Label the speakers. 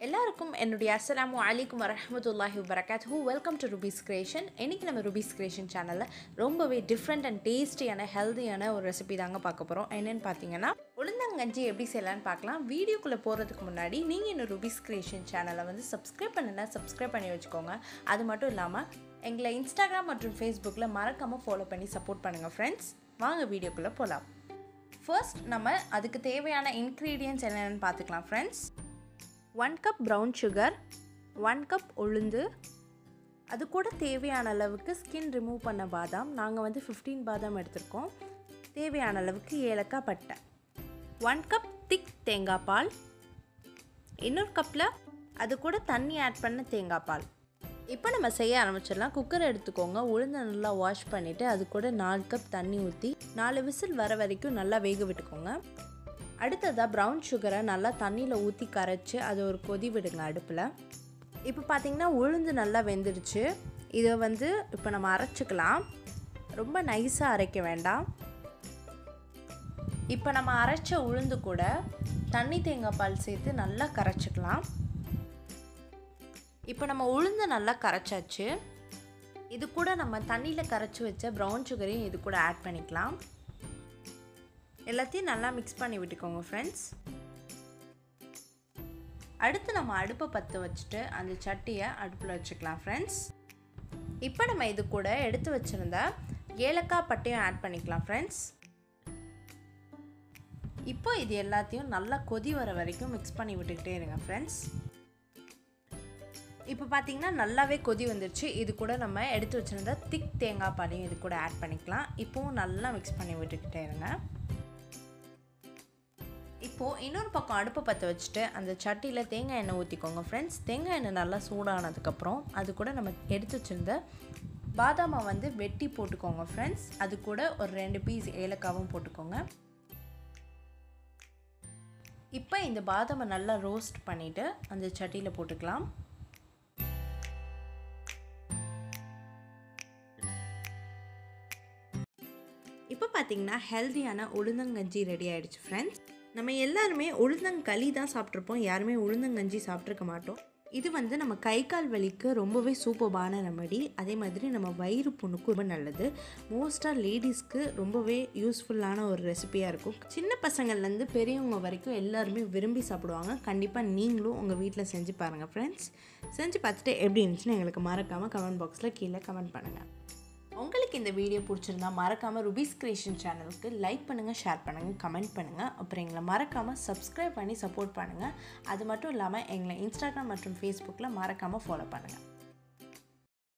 Speaker 1: எல்லாருக்கும் என்னுடைய அஸ்ஸலாமு அலைக்கும் வரஹ்மத்துல்லாஹி வபரகாத்துஹு. Welcome to Rubi's creation. இன்றைக்கி நம்ம ரூபீஸ் கிரியேஷன் சேனலில் ரொம்பவே டிஃப்ரெண்ட் அண்ட் டேஸ்டியான ஹெல்த்தியான ஒரு ரெசிபி தாங்க பார்க்க போகிறோம். என்னென்னு பார்த்தீங்கன்னா உளுந்தங்கஞ்சி எப்படி செய்யலான்னு பார்க்கலாம். வீடியோக்குள்ளே போகிறதுக்கு முன்னாடி நீங்கள் இன்னும் ரூபீஸ் கிரியேஷன் சேனலை வந்து சப்ஸ்கிரைப் பண்ணி வச்சுக்கோங்க. அது மட்டும் இல்லாமல் எங்களை இன்ஸ்டாகிராம் மற்றும் ஃபேஸ்புக்கில் மறக்காமல் ஃபாலோ பண்ணி சப்போர்ட் பண்ணுங்கள் ஃப்ரெண்ட்ஸ். வாங்க வீடியோக்குள்ளே போகலாம். ஃபர்ஸ்ட் நம்ம அதுக்கு தேவையான இன்க்ரீடியன்ட்ஸ் என்னென்னு பார்த்துக்கலாம் friends. 1 cup brown sugar, 1 cup உளுந்து, அது கூட தேவையான அளவுக்கு ஸ்கின் ரிமூவ் பண்ண பாதாம். நாங்கள் வந்து 15 பாதாம் எடுத்திருக்கோம். தேவையான அளவுக்கு ஏலக்காய் பட்டை, 1 கப் திக் தேங்காய் பால், இன்னொரு கப்பில் அது கூட தண்ணி ஆட் பண்ண தேங்காய் பால். இப்போ நம்ம செய்ய ஆரம்பிச்சிடலாம். குக்கர் எடுத்துக்கோங்க. உளுந்தை நல்லா வாஷ் பண்ணிவிட்டு அது கூட 4 கப் தண்ணி ஊற்றி 4 விசில் வர வரைக்கும் நல்லா வேக விட்டுக்கோங்க. அடுத்ததாக ப்ரௌன் சுகரை நல்லா தண்ணியில் ஊற்றி கரைச்சி அதை ஒரு கொதி விடுங்க அடுப்பில். இப்போ பார்த்திங்கன்னா உளுந்து நல்லா வெந்துடுச்சு. இதை வந்து இப்போ நம்ம அரைச்சிக்கலாம். ரொம்ப நைஸாக அரைக்க வேண்டாம். இப்போ நம்ம அரைச்ச உளுந்து கூட தண்ணி தேங்காய் பால் சேர்த்து நல்லா கரைச்சிக்கலாம். இப்போ நம்ம உளுந்து நல்லா கரைச்சாச்சு. இது கூட நம்ம தண்ணியில் கரைச்சி வச்ச ப்ரௌன் சுகரையும் இது கூட ஆட் பண்ணிக்கலாம். எல்லாத்தையும் நல்லா மிக்ஸ் பண்ணி விட்டுக்கோங்க ஃப்ரெண்ட்ஸ். அடுத்து நம்ம அடுப்பை பற்ற வச்சுட்டு அந்த சட்டியை அடுப்பில் வச்சுக்கலாம் ஃப்ரெண்ட்ஸ். இப்போ நம்ம இது கூட எடுத்து வச்சுருந்த ஏலக்காய் பட்டையும் ஆட் பண்ணிக்கலாம் ஃப்ரெண்ட்ஸ். இப்போ இது எல்லாத்தையும் நல்லா கொதி வர வரைக்கும் மிக்ஸ் பண்ணி விட்டுக்கிட்டே இருங்க ஃப்ரெண்ட்ஸ். இப்போ பார்த்திங்கன்னா நல்லாவே கொதி வந்துடுச்சு. இது கூட நம்ம எடுத்து வச்சுருந்த திக் தேங்காய் பாலையும் இது கூட ஆட் பண்ணிக்கலாம். இப்போவும் நல்லா மிக்ஸ் பண்ணி விட்டுக்கிட்டே இருங்க. இப்போது இன்னொரு பக்கம் அடுப்பை பற்ற வச்சுட்டு அந்த சட்டியில் தேங்காய் எண்ணெய் ஊற்றிக்கோங்க ஃப்ரெண்ட்ஸ். தேங்காய் எண்ணெய் நல்லா சூடானதுக்கப்புறம் அது கூட நம்ம எடுத்து வச்சுருந்த பாதாமை வந்து வெட்டி போட்டுக்கோங்க ஃப்ரெண்ட்ஸ். அது கூட ஒரு 2 பீஸ் ஏலக்காவும் போட்டுக்கோங்க. இப்போ இந்த பாதாமை நல்லா ரோஸ்ட் பண்ணிவிட்டு அந்த சட்டியில் போட்டுக்கலாம். இப்போ பார்த்திங்கன்னா ஹெல்த்தியான உளுந்தங்கஞ்சி ரெடி ஆகிடுச்சு ஃப்ரெண்ட்ஸ். நம்ம எல்லாருமே உளுந்தங்களி தான் சாப்பிட்ருப்போம். யாருமே உளுந்தங்கஞ்சி சாப்பிட்ருக்க மாட்டோம். இது வந்து நம்ம கை கால் வலிக்கு ரொம்பவே சூப்பரான ரெமடி. அதே மாதிரி நம்ம வயிறு புண்ணுக்கு ரொம்ப நல்லது. மோஸ்ட்டாக லேடிஸ்க்கு ரொம்பவே யூஸ்ஃபுல்லான ஒரு ரெசிபியாக இருக்கும். சின்ன பசங்கள்லேருந்து பெரியவங்க வரைக்கும் எல்லாருமே விரும்பி சாப்பிடுவாங்க. கண்டிப்பாக நீங்களும் உங்கள் வீட்டில் செஞ்சு பாருங்கள் ஃப்ரெண்ட்ஸ். செஞ்சு பார்த்துட்டு எப்படி இருந்துச்சுன்னு எங்களுக்கு மறக்காமல் கமெண்ட் பாக்ஸில் கீழே கமெண்ட் பண்ணுங்கள். உங்களுக்கு இந்த வீடியோ பிடிச்சிருந்தா மறக்காமல் ரூபீஸ் கிரியேஷன் சேனலுக்கு லைக் பண்ணுங்கள், ஷேர் பண்ணுங்கள், கமெண்ட் பண்ணுங்கள். அப்புறம் எங்களை மறக்காமல் சப்ஸ்கிரைப் பண்ணி சப்போர்ட் பண்ணுங்கள். அது மட்டும் இல்லாமல் எங்களை இன்ஸ்டாகிராம் மற்றும் ஃபேஸ்புக்கில் மறக்காமல் ஃபாலோ பண்ணுங்கள்.